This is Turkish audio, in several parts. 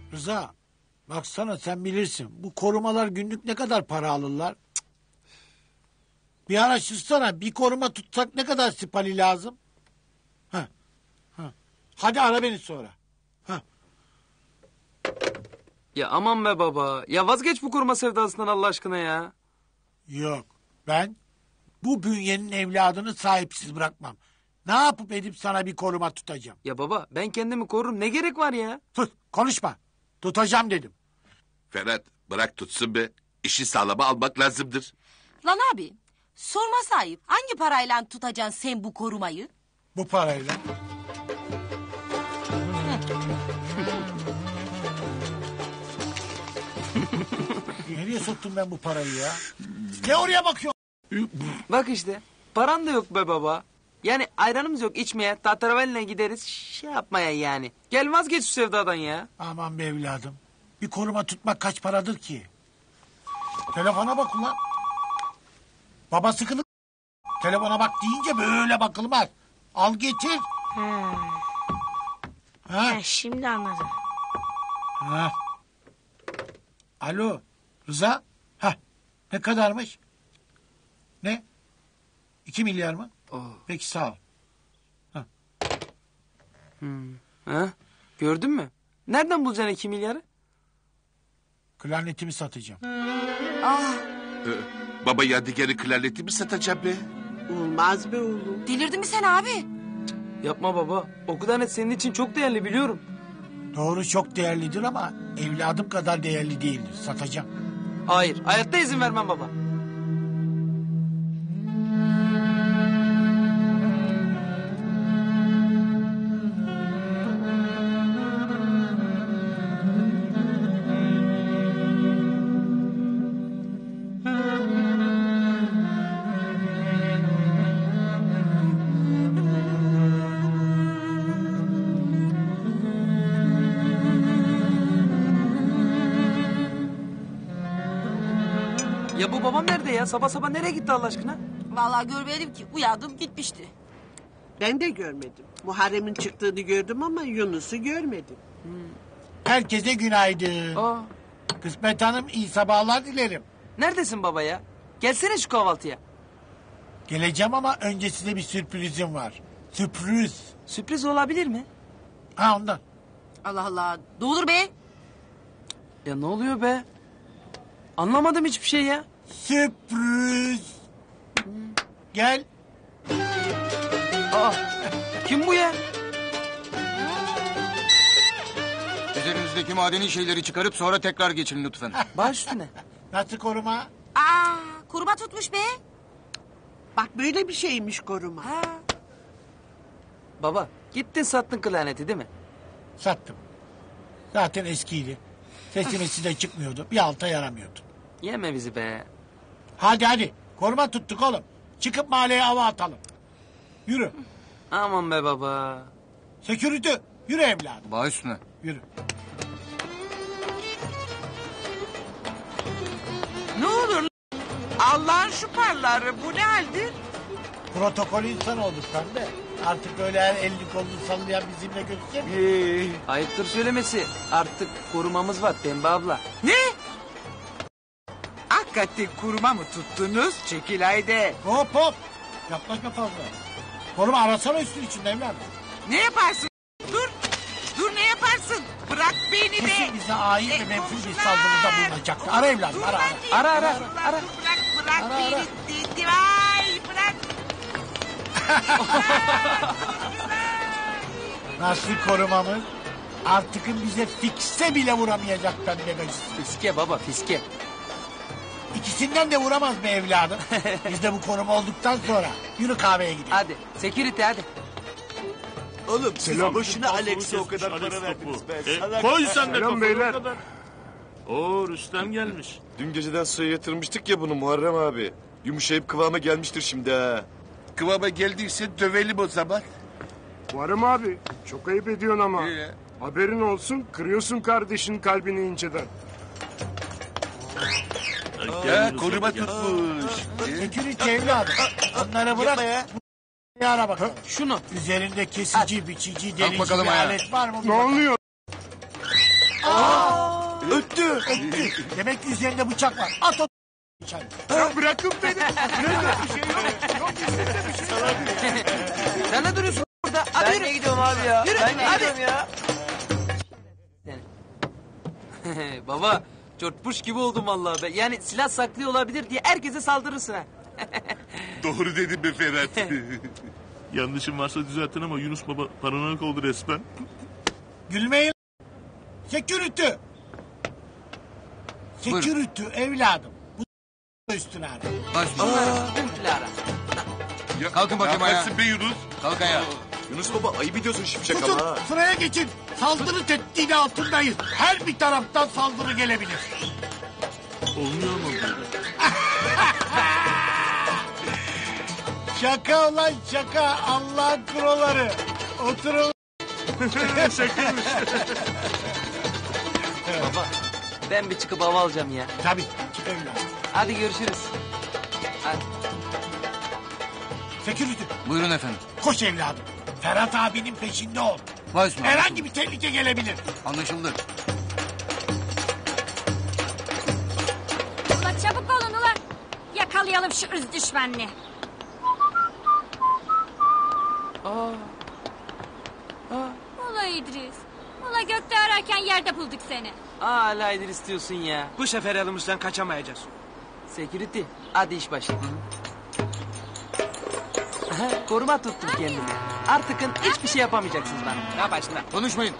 Rıza, baksana sen bilirsin. Bu korumalar günlük ne kadar para alırlar? Cık. Bir araştırsana, bir koruma tutsak ne kadar sipali lazım? Ha. Hadi ara beni sonra. Ya aman be baba. Ya vazgeç bu koruma sevdasından Allah aşkına ya. Yok, ben bu bünyenin evladını sahipsiz bırakmam. Ne yapıp edip sana bir koruma tutacağım? Ya baba ben kendimi korurum. Ne gerek var ya? Sus, konuşma. Tutacağım dedim. Ferhat bırak tutsun be. İşi sağlama almak lazımdır. Lan abi, sorma sahip. Hangi parayla tutacaksın sen bu korumayı? Bu parayla. Nereye soktum ben bu parayı ya? Ne oraya bakıyorsun? Bak işte. Paran da yok be baba. Yani ayranımız yok içmeye. Tahterevalli'ne gideriz şey yapmaya yani. Gel vazgeç şu sevdadan ya. Aman be evladım. Bir koruma tutmak kaç paradır ki? Telefona bak ulan. Baba sıkılık. Telefona bak deyince böyle bakılmaz. Al getir. Ha? Şimdi anladım. Ha. Alo Rıza. Ha. Ne kadarmış? Ne? 2 milyar mı? Oh. Peki sağ ol. Ha? Gördün mü? Nereden bulacaksın 2 milyarı? Klarnetimi satacağım. Baba yadigarı klarneti mi satacağım be? Olmaz be oğlum. Delirdin mi sen abi? Yapma baba. O klarnet senin için çok değerli biliyorum. Doğru çok değerlidir ama evladım kadar değerli değildir. Satacağım. Hayır. Hayatta izin vermem baba. Ya bu babam nerede ya? Sabah sabah nereye gitti Allah aşkına? Vallahi görmedim ki. Uyandım gitmişti. Ben de görmedim. Muharrem'in çıktığını gördüm ama Yunus'u görmedim. Herkese günaydın. Aa, Kısmet Hanım iyi sabahlar dilerim. neredesin baba ya? Gelsene şu kahvaltıya. Geleceğim ama önce size bir sürprizim var. Sürpriz. Sürpriz olabilir mi? Ha ondan. Allah Allah. Ne olur be? Ya ne oluyor be? Anlamadım hiçbir şey ya. Sürpriz. Gel. Aa, kim bu ya? Üzerinizdeki madeni şeyleri çıkarıp sonra tekrar geçin lütfen. Baş üstüne. Nasıl koruma? Aa, koruma tutmuş be. Bak böyle bir şeymiş koruma. Ha. Baba gittin sattın klarneti değil mi? Sattım. Zaten eskiydi. Sesi de çıkmıyordu. Bir alta yaramıyordu. Yeme bizi be. Hadi. Koruma tuttuk oğlum. Çıkıp mahalleye hava atalım. Yürü. Aman be baba. Security. Yürü evladım. Baş üstüne. Yürü. Ne olur Allah'ın şu parları bu ne haldir? Protokol insan olduk sen de. Artık öyle her elini kolunu sallayan bizimle görüşecek. Ayıptır söylemesi. Artık korumamız var Pembe abla. Ne? Hakikaten kurma mı tuttunuz? Çekil haydi. Hop. Yaklaşma fazla. Koruma arasana üstün içinde evladım. Ne yaparsın? Dur ne yaparsın? Bırak beni de. Kesin bize ait ve menfur bir saldırıda bulunacaktı. Ara evladım ara. Ara. Bırak Ara. beni. Ay bırak. Nasıl korumamız? Artık bize fikse bile vuramayacak pembe gacısı. Fiske baba fiske. İkisinden de vuramaz be evladım. Biz de bu koruma olduktan sonra yürü kahveye gidelim. Hadi security hadi. Oğlum siz boşuna Alex'e o kadar para verdiniz be. Koy sen de Selam beyler. kadar. Oo Rüstem gelmiş. Dün geceden suya yatırmıştık ya bunu Muharrem abi. Yumuşayıp kıvama gelmiştir şimdi ha. Kıvama geldiyse dövelim o zaman. Varım abi. Çok ayıp ediyorsun ama. Haberin olsun kırıyorsun kardeşin kalbini inceden. Koruma tutmuş. Security evladım. Onları bırak. Ara bakalım. Şunu. Üzerinde kesici, biçici, delici bakalım bir ayağa. alet var mı? Ne oluyor? Aa! Etti. Demek ki üzerinde bıçak var. At o içeri. Ya bırakın beni. Bırakın bir şey yok. Yok üstünde bir şey yok. Sen ne duruyorsun burada? Hadi yürü. gidiyorum abi ya. Yürü, Ben de hadi. gidiyorum ya. Baba, çortpuş gibi oldum vallahi be. Yani silah saklıyor olabilir diye herkese saldırırsın ha. Doğru dedin be Ferhat. Yanlışım varsa düzeltin ama Yunus Baba paranoyak oldu resmen. Gülmeyin. Security. Security evladım. Bu üstüne ara. Baş. Lara. Ya, Kalkın bakayım ne ayağa. yaparsın be Yunus? Kalk ayağa. Yunus baba ayıp ediyorsun şimşek Tutun ama. sıraya geçin. Saldırı tehdidi altındayız. Her bir taraftan saldırı gelebilir. Olmuyor mu? Şaka ulan şaka. Allah'ın kuroları. Oturun. Baba, ben bir çıkıp hava alacağım ya. Tabii. Çık evladım. Hadi görüşürüz. Hadi. Security. Buyurun efendim. Koş evladım. Ferhat abinin peşinde ol. Baş mı? Herhangi bir tehlike gelebilir. Anlaşıldı. Ulan çabuk olun ulan. Yakalayalım şu ırz düşmanını. Ula İdris. Ula gökte ararken yerde bulduk seni. Hala İdris istiyorsun ya. Bu sefer elimizden kaçamayacağız. Security, hadi iş başı. Aha, koruma tuttum kendimi. Artıkın hiçbir şey yapamayacaksınız bana. Ne yaparsın lan? Konuşmayın.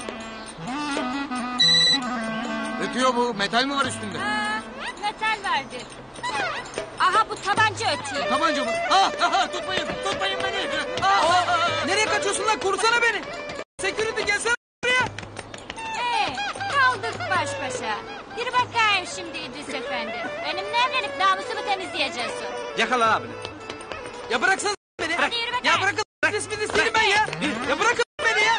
Ötüyor bu. Metal mi var üstünde? Metal verdi. Aha bu tabanca ötüyor. Tabanca mı? Tutmayın. Tutmayın beni. Nereye kaçıyorsun lan? Korusana beni. Security gelsene buraya. Kaldık baş başa. Yürü bakayım şimdi İdris Efendi. Benimle evlenip namusumu temizleyeceksin. Yakala abini. Ya bıraksana beni. Hadi yürü bakayım. Ya bırakın. İsmini istedim ben ya. Ya bırakın beni ya.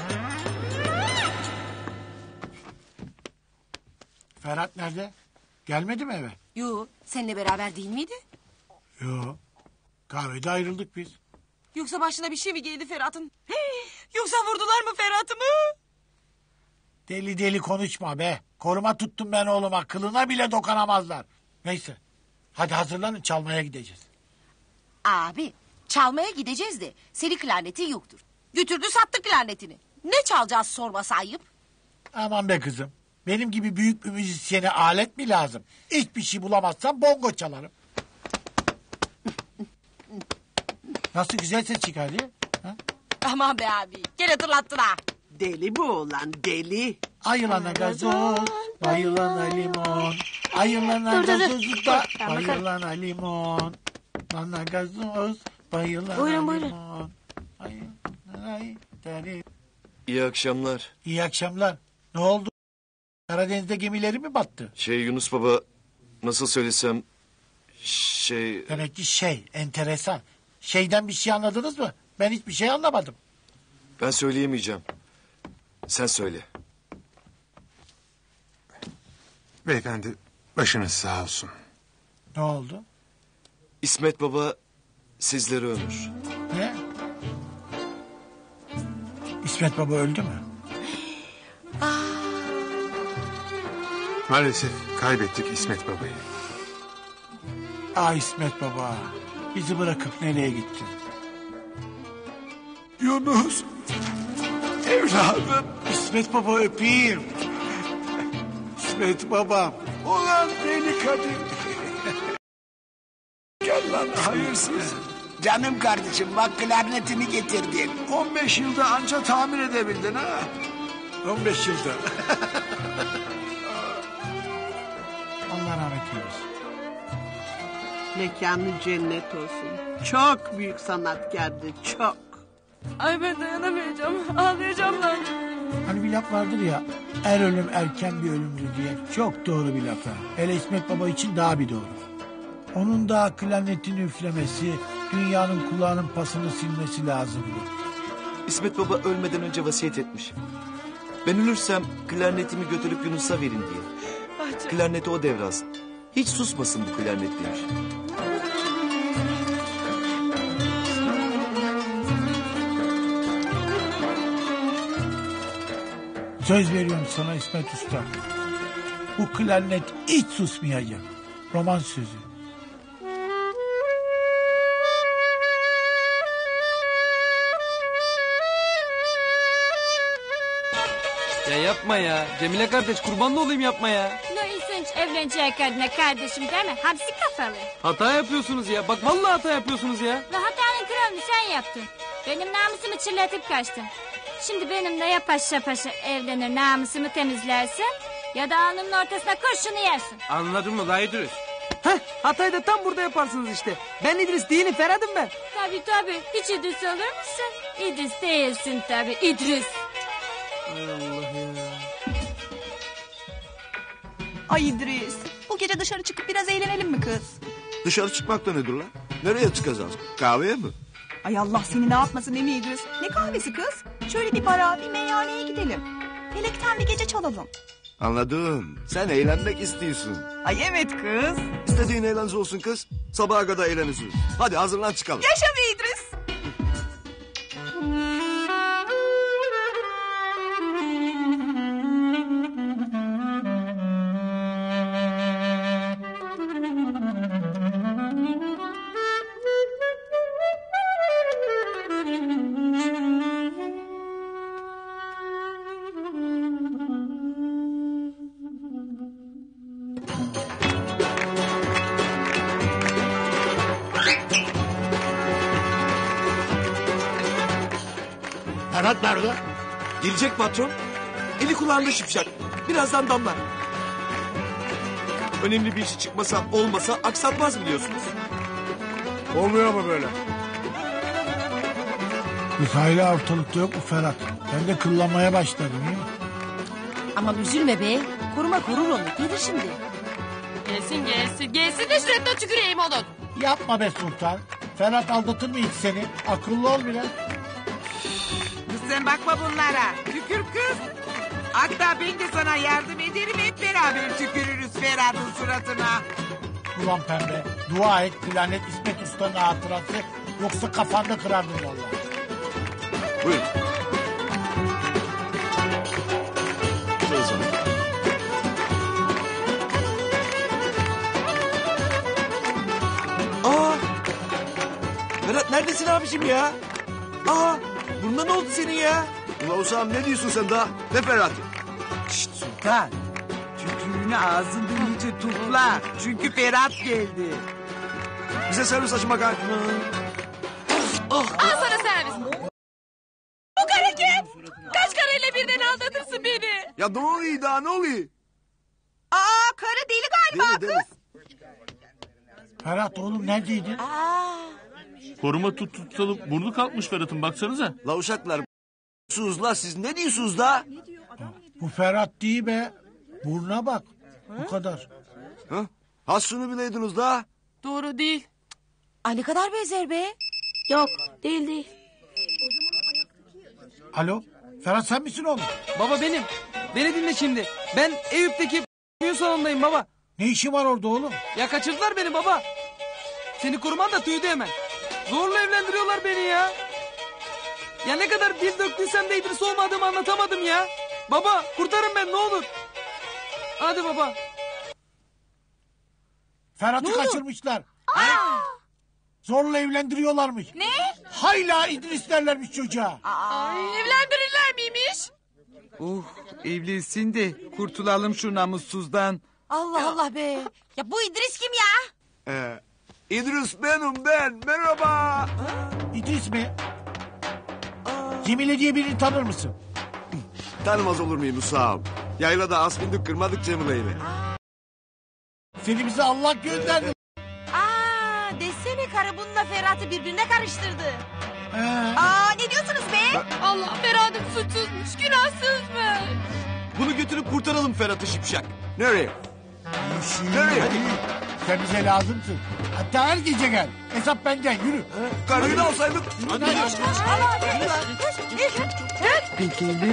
Ferhat nerede? Gelmedi mi eve? Yo, seninle beraber değil miydi? Yo. Kahvede ayrıldık biz. Yoksa başına bir şey mi geldi Ferhat'ın? Yoksa vurdular mı Ferhat'ımı? Deli deli konuşma be. Koruma tuttum ben oğluma. Kılına bile dokunamazlar. Neyse. Hadi hazırlanın çalmaya gideceğiz. Abi, çalmaya gideceğiz de senin klarnetin yoktur. Götürdü sattı klarnetini. Ne çalacağız sorması ayıp. Aman be kızım. Benim gibi büyük bir müzisyene alet mi lazım? Hiçbir şey bulamazsam bongo çalarım. Nasıl güzel ses çıkardı? Ha? Aman be abi, gel hatırlattın ha. Deli bu oğlan deli. Ayılana gazoz, bayılana limon. Ayılana gazoz da, bayılana limon. Ayılana gazoz, bayılana limon. İyi akşamlar. İyi akşamlar. Ne oldu? Karadeniz'de gemileri mi battı? Yunus baba nasıl söylesem Demek ki enteresan. Şeyden bir şey anladınız mı? Ben hiçbir şey anlamadım. ben söyleyemeyeceğim. Sen söyle. Beyefendi başınız sağ olsun. Ne oldu? İsmet baba sizleri ömür. Ne? İsmet Baba öldü mü? Maalesef kaybettik İsmet Baba'yı. Ah İsmet Baba. Bizi bırakıp nereye gittin? Yunus. Evladım. İsmet Baba öpeyim. İsmet Babam. Ulan deli kadın. Gel lan hayırsız. Canım kardeşim bak klarnetini getirdin. 15 yılda anca tamir edebildin ha. 15 yılda. Allah rahmet eylesin. Mekanı cennet olsun. Çok büyük sanatkardı çok. Ay ben dayanamayacağım. Ağlayacağım lan. Hani bir laf vardır ya, er ölüm erken bir ölümdür diye. Çok doğru bir laf ha. Hele İsmet Baba için daha bir doğru. Onun da klarnetini üflemesi, dünyanın kulağının pasını silmesi lazımdı. İsmet baba ölmeden önce vasiyet etmiş. Ben ölürsem klarnetimi götürüp Yunus'a verin diye. Klarneti o devralsın. Hiç susmasın bu klarnet demiş. Söz veriyorum sana İsmet Usta. Bu klarnet hiç susmayacak. Roman sözü. Ya yapma ya. Cemile kardeş kurban da olayım yapma ya. Louis Inch evlenecek kadına kardeşim deme. Hamsi kafalı. Hata yapıyorsunuz ya. Bak vallahi hata yapıyorsunuz ya. Ve hatanın kralını sen yaptın. Benim namusumu çırlatıp kaçtın. Şimdi benimle ya paşa paşa evlenir namusumu temizlersin... ...ya da alnımın ortasına kurşunu yersin. Anladın mı la İdris? Heh, hatayı da tam burada yaparsınız işte. Ben İdris değilim, Ferhat'ım ben. Tabii. Hiç İdris olur musun? İdris değilsin tabii, İdris. Ay Allah ya. Ay İdris, bu gece dışarı çıkıp biraz eğlenelim mi kız? Dışarı çıkmak da nedir lan? Nereye çıkacağız? Kahveye mi? Ay Allah seni ne yapmasın değil mi İdris? Ne kahvesi kız? Şöyle bir bara, bir meyhaneye gidelim. Felekten bir gece çalalım. Anladım. Sen eğlenmek istiyorsun. Ay evet kız. İstediğin eğlence olsun kız. Sabaha kadar eğleniriz. Hadi hazırlan çıkalım. Yaşa be İdris. Ferhat nerede? Gelecek patron. Eli kulağında şipşak. Birazdan damlar. Önemli bir işi çıkmasa olmasa aksatmaz biliyorsunuz. Olmuyor mu böyle? Kız hala ortalıkta yok mu Ferhat? Ben de kıllanmaya başladım değil mi? Aman üzülme be. Koruma korur onu. Gelir şimdi. Gelsin de şurada tüküreyim onun. Yapma be Sultan. Ferhat aldatır mı hiç seni? Akıllı ol biraz. Kız sen bakma bunlara. Tükür kız. Hatta ben de sana yardım ederim. Hep beraber tükürürüz Ferhat'ın suratına. Ulan pembe. Dua et klarnet İsmet Usta'nın hatırası. Yoksa kafanda kırardım vallahi. Buyurun. Şöyle sana. Aa! Ferhat neredesin abiciğim ya? Aa! Burnuna ne oldu senin ya? Ulan Usam ne diyorsun sen daha? Ne Ferhat'ı? Şşt Sultan. Tükürüğünü ağzında iyice topla. Çünkü Ferhat geldi. Bize servis açma kanka. Al sana servis. Bu karı kim? Kaç karıyla birden aldatırsın beni? Ya ne oluyor daha ne oluyor? Aa karı deli galiba Deli, kız. Ferhat oğlum neredeydin? Koruma tutalım. Burnu kalkmış Ferhat'ın baksanıza. La uşaklar la siz ne diyorsunuz da? Bu Ferhat değil be. Burnuna bak. Bu kadar. Ha? Ha şunu bileydiniz da. Doğru değil. Ay ne kadar benzer be. Yok değil. Alo. Ferhat sen misin oğlum? Baba benim. Beni dinle şimdi. Ben Eyüp'teki düğün salonundayım baba. Ne işin var orada oğlum? Ya kaçırdılar beni baba. Seni koruman da tüydü hemen. Zorla evlendiriyorlar beni ya. Ya ne kadar dil döktüysem de İdris olmadığımı anlatamadım ya. Baba kurtarın beni ne olur. Hadi baba. Ferhat'ı kaçırmışlar. Zorla evlendiriyorlarmış. Ne? Hayla İdris derlermiş çocuğa. Evlendirirler miymiş? Evlensin de kurtulalım şu namussuzdan. Allah Allah be. Ya bu İdris kim ya? İdris benim ben. Merhaba. İdris mi? Cemile diye birini tanır mısın? Tanımaz olur muyum Usam? Yaylada askındık kırmadık Cemile'yle. Seni bize Allah gönderdi. Desene karı bununla Ferhat'ı birbirine karıştırdı. Ne diyorsunuz be? Allah Ferhat'ım suçsuzmuş, günahsızmış. Bunu götürüp kurtaralım Ferhat'ı şipşak. Nereye? Nereye? Hadi. Sen bize lazımsın. Hatta her gece gel. Hesap benden yürü. Karıyı da alsaydık. Hadi. Peki.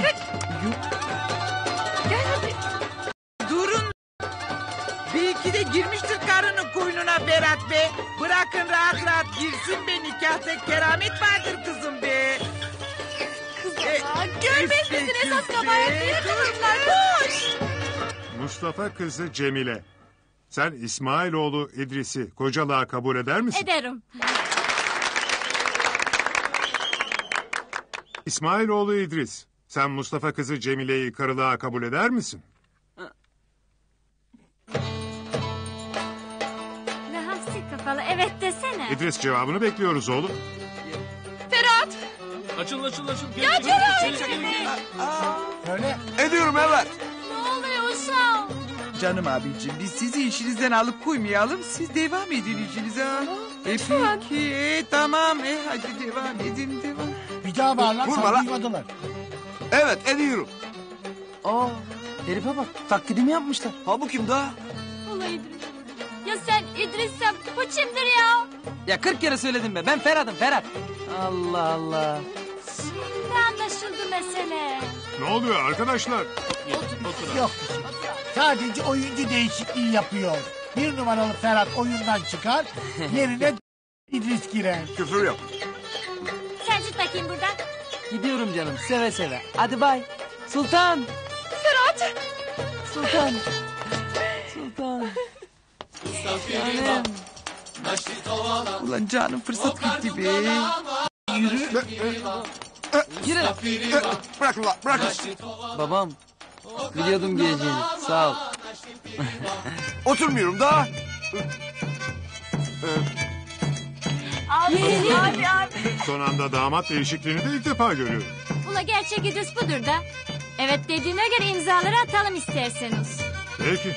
Durun. Belki de girmiştir karının koynuna Berat be. Bırakın rahat rahat girsin be, nikahta keramet vardır kızım be. Görmez misin esas kabahat değil kadınlar? Koş. Mustafa kızı Cemile. Sen İsmailoğlu İdris'i kocalığa kabul eder misin? Ederim. İsmailoğlu İdris, sen Mustafa kızı Cemile'yi karılığa kabul eder misin? Ne hafsi kafalı evet desene. İdris cevabını bekliyoruz oğlum. Ferhat. Açıl. Ya Ferhat. Söyle. Ediyorum evet. Ne oluyor uşağım? Canım abicim biz sizi işinizden alıp koymayalım. Siz devam edin işinize. Ha. Peki tamam. Hadi devam edin devam. Bir daha bağlan. Vurma Sana lan. duymadılar. Evet ediyorum. Aa, herife bak taklidimi yapmışlar. Ha bu kim daha? Ula İdris. Ya sen İdris'sen bu kimdir ya? Ya 40 kere söyledim be ben Ferhat'ım Ferhat. Allah Allah. Şimdi anlaşıldı mesele. Ne oluyor arkadaşlar? Yok bir şey. Sadece oyuncu değişikliği yapıyor. 1 numaralı Ferhat oyundan çıkar. Yerine İdris girer. Küfür yok. Sen git bakayım buradan. Gidiyorum canım seve seve. Hadi bay. Sultan. Ferhat. Sultan. Sultan. Canım. Ulan canım fırsat gitti be. Yürü. Bırakın lan bırakın. Babam. Biliyordum geleceğini. Sağ ol. Oturmuyorum daha. Abi. Son anda damat değişikliğini de ilk defa görüyorum. Ula gerçek İdris budur da. Evet dediğine göre imzaları atalım isterseniz. Peki.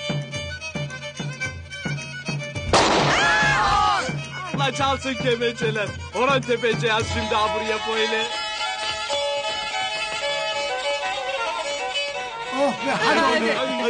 La çalsın kemençeler. Horon tepeceğiz şimdi buraya böyle. Oh be hadi.